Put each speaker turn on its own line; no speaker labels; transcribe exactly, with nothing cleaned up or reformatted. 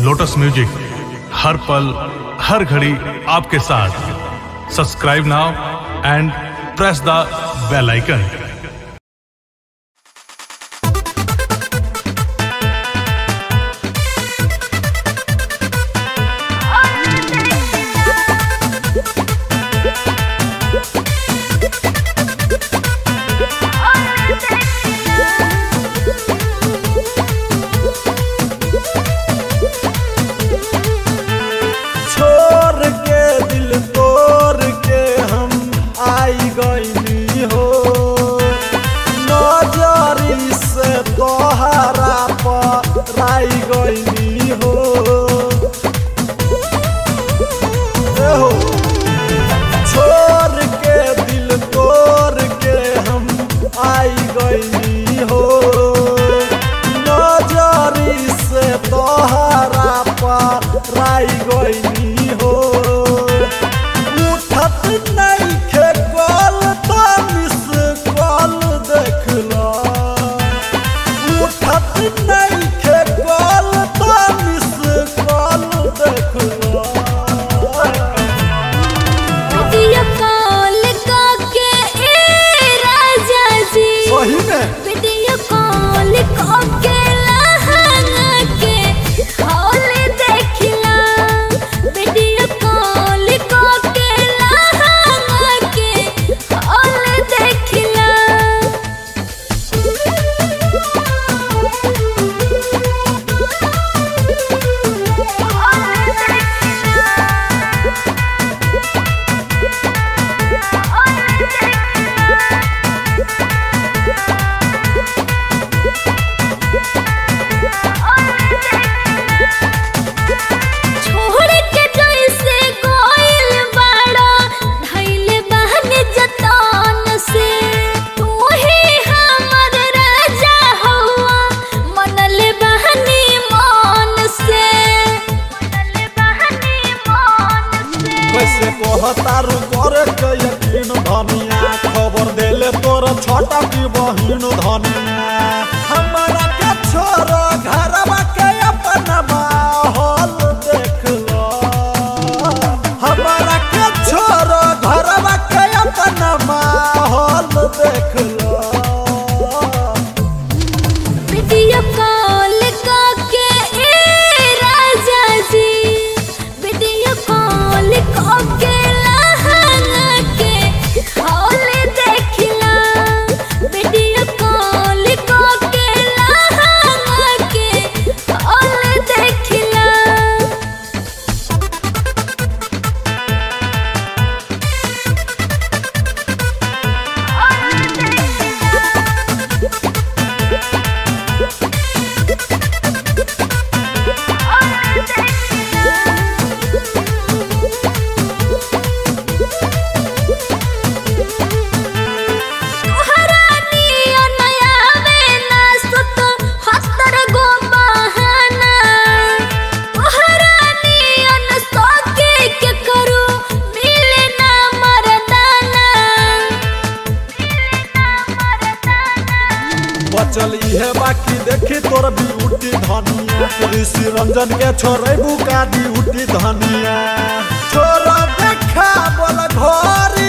Lotus music हर पल हर घड़ी आपके साथ। Subscribe now and press the bell icon.
तारू करे के यकीन धनिया, खबर देले तोर छोटा की बहिन धनिया। हमारा के छोरो घरवा के अपना माहौल देख लो, हमारा के छोरो घरवा के अपना माहौल देख लो।
वीडियो कॉल करके ए राजा जी, वीडियो कॉल करके
चल इहे बाकी देखी तोर ब्यूटी धनिया। ऋषि रंजन के छोरे बुका ब्यूटी धनिया। छोरा देखा बोल घोरी